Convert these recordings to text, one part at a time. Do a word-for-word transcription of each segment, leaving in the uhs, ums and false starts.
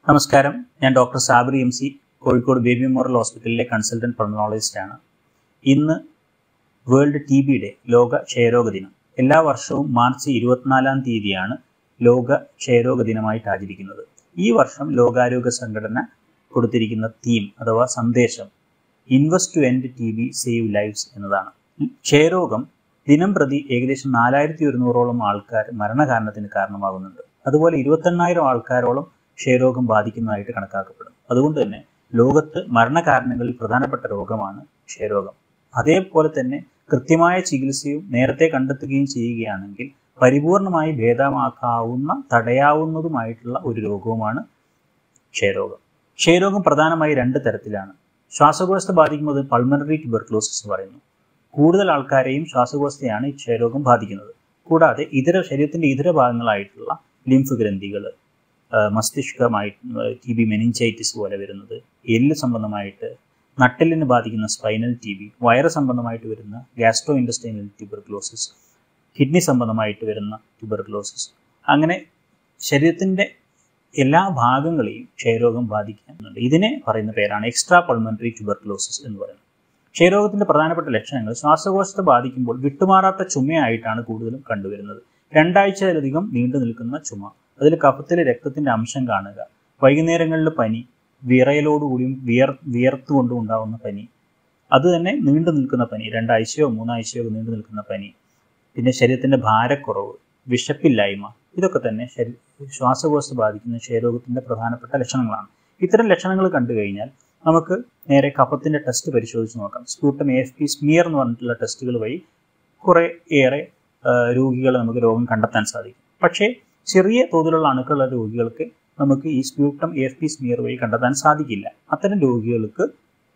നമസ്കാരം, ഞാൻ doctor Sabir M C, Kozhikode baby memorial ഹോസ്പിറ്റലിലെ കൺസൾട്ടന്റ് പൾമനോളജിസ്റ്റ് ആണ്. ഇന്ന് വേൾഡ് ടി ബി ഡേ, ലോക ക്ഷയരോഗ ദിനം. എല്ലാ വർഷവും മാർച്ച് ഇരുപത്തിനാലാം തീയതിയാണ് ലോക ക്ഷയരോഗ ദിനമായിട്ട് ആചരിക്കുന്നത്. ഈ വർഷം ലോകാരോഗ്യ സംഘടന കൊടുത്തിരിക്കുന്ന തീം അഥവാ സന്ദേശം invest to end T B save lives എന്നതാണ്. ക്ഷയരോഗം ദിനം പ്രതി ഏകദേശം നാലായിരത്തി ഒരുന്നൂറോളം ആൾക്കാർ മരണകാരണത്തിന് കാരണമാകുന്നുണ്ട്. അതുപോലെ ഇരുപത്തെണ്ണായിരം ആൾക്കാരോളം ക്ഷയരോഗം ബാധിക്കുന്നതായിട്ട് കണക്കാക്കപ്പെടും. അതുകൊണ്ട് തന്നെ ലോകത്ത് മരണകാരണങ്ങളിൽ പ്രധാനപ്പെട്ട രോഗമാണ് ക്ഷയരോഗം. അതേപോലെ തന്നെ കൃത്യമായ ചികിത്സയും നേരത്തെ കണ്ടെത്തുകയും ചെയ്യുകയാണെങ്കിൽ പരിപൂർണമായി ഭേദമാക്കാവുന്ന തടയാവുന്നതുമായിട്ടുള്ള ഒരു രോഗവുമാണ് ക്ഷയരോഗം. ക്ഷയരോഗം പ്രധാനമായി രണ്ട് തരത്തിലാണ്. ശ്വാസകോശത്തെ ബാധിക്കുന്നത് പൾമണറി ട്യൂബർക്ലോസിസ് എന്ന് പറയുന്നു. കൂടുതൽ ആൾക്കാരെയും ശ്വാസകോശത്തെയാണ് ഈ ക്ഷയരോഗം ബാധിക്കുന്നത്. കൂടാതെ ഇതര ശരീരത്തിന്റെ ഇതര ഭാഗങ്ങളായിട്ടുള്ള ലിംഫ് ഗ്രന്ഥികൾ, മസ്തിഷ്കമായിട്ട് ടി ബി, മെനിഞ്ചൈറ്റിസ് പോലെ വരുന്നത്, എല്ല് സംബന്ധമായിട്ട് നട്ടെല്ലിന് ബാധിക്കുന്ന സ്പൈനൽ ടി ബി, വയറ് സംബന്ധമായിട്ട് വരുന്ന ഗ്യാസ്ട്രോ ഇൻഡസ്ട്രിയൽ ട്യൂബർക്ലോസിസ്, കിഡ്നി സംബന്ധമായിട്ട് വരുന്ന ട്യൂബർക്ലോസിസ്, അങ്ങനെ ശരീരത്തിൻ്റെ എല്ലാ ഭാഗങ്ങളെയും ക്ഷയരോഗം ബാധിക്കുന്നുണ്ട്. ഇതിനെ പറയുന്ന പേരാണ് എക്സ്ട്രാ പൾമണറി ട്യൂബർക്ലോസിസ് എന്ന് പറയുന്നത്. ക്ഷയരോഗത്തിന്റെ പ്രധാനപ്പെട്ട ലക്ഷണങ്ങൾ ശ്വാസകോശത്തെ ബാധിക്കുമ്പോൾ വിട്ടുമാറാത്ത ചുമയായിട്ടാണ് കൂടുതലും കണ്ടുവരുന്നത്. രണ്ടാഴ്ചയിലധികം നീണ്ടു നിൽക്കുന്ന ചുമ, അതിൽ കഫത്തിലെ രക്തത്തിന്റെ അംശം കാണുക, വൈകുന്നേരങ്ങളിൽ പനി, വിറയലോടുകൂടിയും വിയർ വിയർത്തുകൊണ്ടും ഉണ്ടാകുന്ന പനി, അത് തന്നെ നീണ്ടു നിൽക്കുന്ന പനി, രണ്ടാഴ്ചയോ മൂന്നാഴ്ചയോ നീണ്ടു നിൽക്കുന്ന പനി, പിന്നെ ശരീരത്തിന്റെ ഭാരക്കുറവ്, വിശപ്പില്ലായ്മ, ഇതൊക്കെ തന്നെ ശരീര ശ്വാസകോശത്തെ ബാധിക്കുന്ന ക്ഷയരോഗത്തിന്റെ പ്രധാനപ്പെട്ട ലക്ഷണങ്ങളാണ്. ഇത്തരം ലക്ഷണങ്ങൾ കണ്ടു കഴിഞ്ഞാൽ നമുക്ക് നേരെ കഫത്തിന്റെ ടെസ്റ്റ് പരിശോധിച്ച് നോക്കാം. Sputum A F P smear എന്ന് പറഞ്ഞിട്ടുള്ള ടെസ്റ്റുകൾ വഴി കുറേ ഏറെ രോഗികളെ നമുക്ക് രോഗം കണ്ടെത്താൻ സാധിക്കും. പക്ഷേ ചെറിയ തോതിലുള്ള അണുക്കളുള്ള രോഗികൾക്ക് നമുക്ക് ഈ sputum A F P smear വഴി കണ്ടെത്താൻ സാധിക്കില്ല. അത്തരം രോഗികൾക്ക്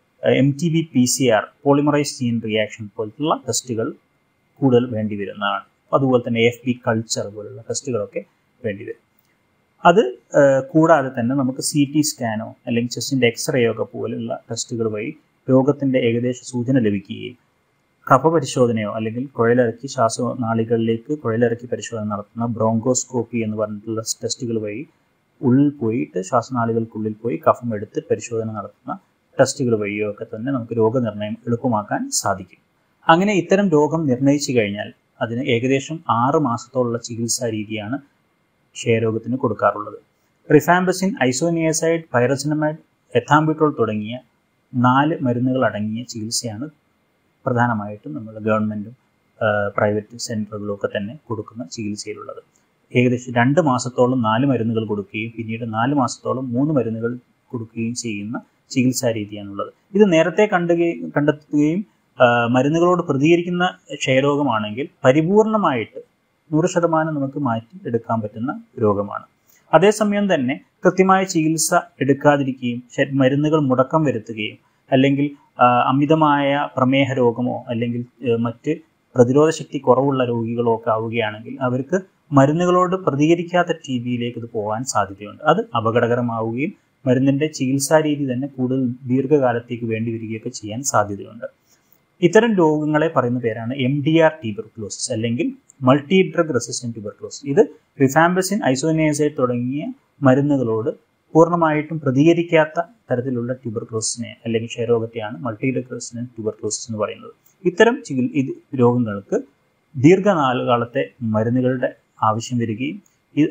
M T B P C R, polymerise chain reaction പോലുള്ള ടെസ്റ്റുകൾ കൂടുതൽ വേണ്ടി വരുന്നതാണ്. അതുപോലെ തന്നെ എഫ് പി കൾച്ചർ പോലുള്ള ടെസ്റ്റുകളൊക്കെ വേണ്ടി വരും. അത് കൂടാതെ തന്നെ നമുക്ക് സി ടി സ്കാനോ അല്ലെങ്കിൽ ചെസ്റ്റിൻ്റെ എക്സ്റേയോ ഒക്കെ പോലുള്ള ടെസ്റ്റുകൾ വഴി രോഗത്തിൻ്റെ ഏകദേശ സൂചന ലഭിക്കുകയും കഫ പരിശോധനയോ അല്ലെങ്കിൽ കുഴലിറക്കി ശ്വാസനാളികളിലേക്ക് കുഴലിറക്കി പരിശോധന നടത്തുന്ന ബ്രോങ്കോസ്കോപ്പി എന്ന് പറഞ്ഞിട്ടുള്ള ടെസ്റ്റുകൾ വഴി ഉള്ളിൽ പോയിട്ട് ശ്വാസനാളികൾക്കുള്ളിൽ പോയി കഫം എടുത്ത് പരിശോധന നടത്തുന്ന ടെസ്റ്റുകൾ വഴിയോ ഒക്കെ തന്നെ നമുക്ക് രോഗനിർണയം എളുപ്പമാക്കാൻ സാധിക്കും. അങ്ങനെ ഇത്തരം രോഗം നിർണയിച്ചു കഴിഞ്ഞാൽ അതിന് ഏകദേശം ആറ് മാസത്തോളമുള്ള ചികിത്സാ രീതിയാണ് ക്ഷയരോഗത്തിന് കൊടുക്കാറുള്ളത്. റിഫാംബസിൻ, ഐസോനിയസൈഡ്, പൈറസിനമൈഡ്, എഥാംബിട്രോൾ തുടങ്ങിയ നാല് മരുന്നുകൾ അടങ്ങിയ ചികിത്സയാണ് പ്രധാനമായിട്ടും നമ്മൾ ഗവൺമെൻറ്റും പ്രൈവറ്റ് സെൻറ്ററുകളും ഒക്കെ തന്നെ കൊടുക്കുന്ന ചികിത്സയിലുള്ളത്. ഏകദേശം രണ്ട് മാസത്തോളം നാല് മരുന്നുകൾ കൊടുക്കുകയും പിന്നീട് നാല് മാസത്തോളം മൂന്ന് മരുന്നുകൾ കൊടുക്കുകയും ചെയ്യുന്ന ചികിത്സാ രീതിയാണുള്ളത്. ഇത് നേരത്തെ കണ്ടുകയും കണ്ടെത്തുകയും മരുന്നുകളോട് പ്രതികരിക്കുന്ന ക്ഷയരോഗമാണെങ്കിൽ പരിപൂർണമായിട്ട് നൂറ് ശതമാനം നമുക്ക് മാറ്റി എടുക്കാൻ പറ്റുന്ന രോഗമാണ്. അതേസമയം തന്നെ കൃത്യമായ ചികിത്സ എടുക്കാതിരിക്കുകയും മരുന്നുകൾ മുടക്കം വരുത്തുകയും അല്ലെങ്കിൽ അമിതമായ പ്രമേഹ രോഗമോ അല്ലെങ്കിൽ മറ്റ് പ്രതിരോധ ശക്തി കുറവുള്ള രോഗികളോ ഒക്കെ ആവുകയാണെങ്കിൽ അവർക്ക് മരുന്നുകളോട് പ്രതികരിക്കാത്ത ടി ബിയിലേക്ക് ഇത് പോകാൻ സാധ്യതയുണ്ട്. അത് അപകടകരമാവുകയും മരുന്നിൻ്റെ ചികിത്സാ രീതി തന്നെ കൂടുതൽ ദീർഘകാലത്തേക്ക് വേണ്ടി വരികയൊക്കെ ചെയ്യാൻ സാധ്യതയുണ്ട്. ഇത്തരം രോഗങ്ങളെ പറയുന്ന പേരാണ് എം ഡി ആർ ട്യൂബർക്ലോസിസ് അല്ലെങ്കിൽ മൾട്ടി ഡ്രഗ് റെസിസ്റ്റന്റ് ട്യൂബർക്ലോസിസ്. ഇത് റിഫാംബസിൻ, ഐസോനിയസൈഡ് തുടങ്ങിയ മരുന്നുകളോട് പൂർണ്ണമായിട്ടും പ്രതികരിക്കാത്ത തരത്തിലുള്ള ട്യൂബർക്ലോസിനെ അല്ലെങ്കിൽ ക്ഷയരോഗത്തെയാണ് മൾട്ടി ഡ്രഗ് റെസിസ്റ്റന്റ് ട്യൂബർക്ലോസിസ് എന്ന് പറയുന്നത്. ഇത്തരം ഇത് രോഗങ്ങൾക്ക് ദീർഘകാലത്തെ മരുന്നുകളുടെ ആവശ്യം വരികയും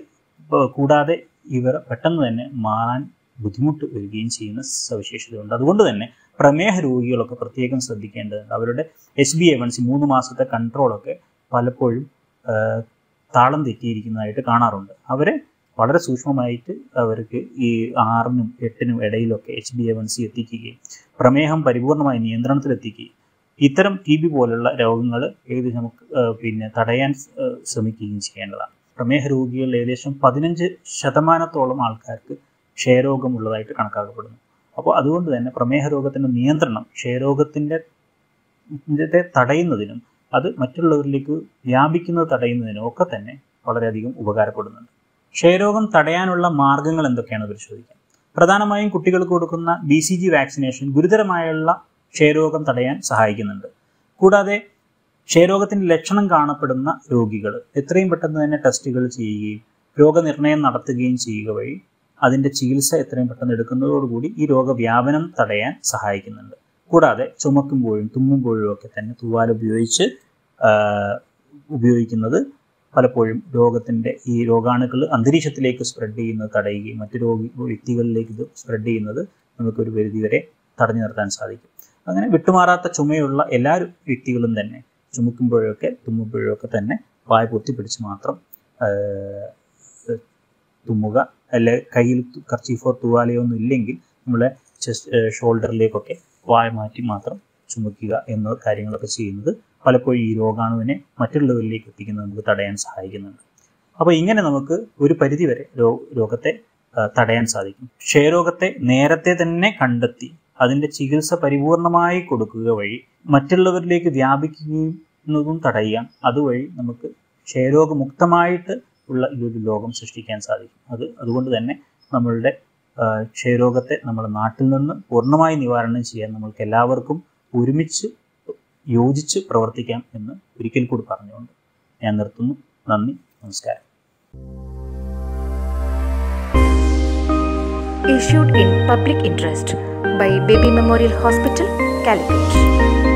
കൂടാതെ ഇവർ പെട്ടെന്ന് തന്നെ മാറാൻ ബുദ്ധിമുട്ട് വരികയും ചെയ്യുന്ന സവിശേഷതയുണ്ട്. അതുകൊണ്ട് തന്നെ പ്രമേഹ രോഗികളൊക്കെ പ്രത്യേകം ശ്രദ്ധിക്കേണ്ടതുണ്ട്. അവരുടെ H B A one C മൂന്ന് മാസത്തെ കൺട്രോളൊക്കെ പലപ്പോഴും താളം തെറ്റിയിരിക്കുന്നതായിട്ട് കാണാറുണ്ട്. അവരെ വളരെ സൂക്ഷ്മമായിട്ട് അവർക്ക് ഈ ആറിനും എട്ടിനും ഇടയിലൊക്കെ H B A one C എത്തിക്കുകയും പ്രമേഹം പരിപൂർണമായി നിയന്ത്രണത്തിലെത്തിക്കുകയും ഇത്തരം ടി ബി പോലുള്ള രോഗങ്ങൾ ഏകദേശം നമുക്ക് പിന്നെ തടയാൻ ശ്രമിക്കുകയും ചെയ്യേണ്ടതാണ്. പ്രമേഹ രോഗികളിൽ ഏകദേശം പതിനഞ്ച് ശതമാനത്തോളം ആൾക്കാർക്ക് ക്ഷയരോഗമുള്ളതായിട്ട് കണക്കാക്കപ്പെടുന്നു. അപ്പോൾ അതുകൊണ്ട് തന്നെ പ്രമേഹ രോഗത്തിൻ്റെ നിയന്ത്രണം ക്ഷയരോഗത്തിൻ്റെ തടയുന്നതിനും അത് മറ്റുള്ളവരിലേക്ക് വ്യാപിക്കുന്നത് തടയുന്നതിനും ഒക്കെ തന്നെ വളരെയധികം ഉപകാരപ്പെടുന്നുണ്ട്. ക്ഷയരോഗം തടയാനുള്ള മാർഗങ്ങൾ എന്തൊക്കെയാണെന്ന് പരിശോധിക്കാം. പ്രധാനമായും കുട്ടികൾക്ക് കൊടുക്കുന്ന ബി സി ജി വാക്സിനേഷൻ ഗുരുതരമായുള്ള ക്ഷയരോഗം തടയാൻ സഹായിക്കുന്നുണ്ട്. കൂടാതെ ക്ഷയരോഗത്തിൻ്റെ ലക്ഷണം കാണപ്പെടുന്ന രോഗികൾ എത്രയും പെട്ടെന്ന് തന്നെ ടെസ്റ്റുകൾ ചെയ്യുകയും രോഗനിർണയം നടത്തുകയും ചെയ്യുക വഴി അതിൻ്റെ ചികിത്സ എത്രയും പെട്ടെന്ന് എടുക്കുന്നതോടുകൂടി ഈ രോഗവ്യാപനം തടയാൻ സഹായിക്കുന്നുണ്ട്. കൂടാതെ ചുമക്കുമ്പോഴും തുമ്മുമ്പോഴും ഒക്കെ തന്നെ തൂവാല ഉപയോഗിച്ച് ഉപയോഗിക്കുന്നത് പലപ്പോഴും രോഗത്തിൻ്റെ ഈ രോഗാണുക്കൾ അന്തരീക്ഷത്തിലേക്ക് സ്പ്രെഡ് ചെയ്യുന്നത് തടയുകയും മറ്റു രോഗി വ്യക്തികളിലേക്ക് ഇത് സ്പ്രെഡ് ചെയ്യുന്നത് നമുക്കൊരു പരിധിവരെ തടഞ്ഞു നിർത്താൻ സാധിക്കും. അങ്ങനെ വിട്ടുമാറാത്ത ചുമയുള്ള എല്ലാ വ്യക്തികളും തന്നെ ചുമക്കുമ്പോഴൊക്കെ തുമ്മുമ്പോഴൊക്കെ തന്നെ വായ പൊത്തിപ്പിടിച്ച് മാത്രം തുമ്മുക. അല്ലെ കയ്യിൽ കർച്ചീഫോ തുവാലയോ ഒന്നും ഇല്ലെങ്കിൽ നമ്മളെ ചെസ്റ്റ് ഷോൾഡറിലേക്കൊക്കെ വായ മാറ്റി മാത്രം ചുമക്കുക എന്ന കാര്യങ്ങളൊക്കെ ചെയ്യുന്നത് പലപ്പോഴും ഈ രോഗാണുവിനെ മറ്റുള്ളവരിലേക്ക് എത്തിക്കുന്നത് നമുക്ക് തടയാൻ സഹായിക്കുന്നുണ്ട്. അപ്പോൾ ഇങ്ങനെ നമുക്ക് ഒരു പരിധിവരെ രോ രോഗത്തെ തടയാൻ സാധിക്കും. ക്ഷയരോഗത്തെ നേരത്തെ തന്നെ കണ്ടെത്തി അതിൻ്റെ ചികിത്സ പരിപൂർണമായി കൊടുക്കുക വഴി മറ്റുള്ളവരിലേക്ക് വ്യാപിക്കുന്നതും തടയാം. അതുവഴി നമുക്ക് ക്ഷയരോഗമുക്തമായിട്ട് ഉള്ള ഒരു ലോകം സൃഷ്ടിക്കാൻ സാധിക്കും. അത് അതുകൊണ്ട് തന്നെ നമ്മളുടെ ക്ഷയരോഗത്തെ നമ്മുടെ നാട്ടിൽ നിന്ന് പൂർണ്ണമായി നിവാരണം ചെയ്യാൻ നമ്മൾക്ക് എല്ലാവർക്കും ഒരുമിച്ച് യോജിച്ച് പ്രവർത്തിക്കാം എന്ന് ഒരിക്കൽ കൂടി പറഞ്ഞുകൊണ്ട് ഞാൻ നിർത്തുന്നു. നന്ദി, നമസ്കാരം. Issued in public interest by Baby Memorial Hospital, Calicut.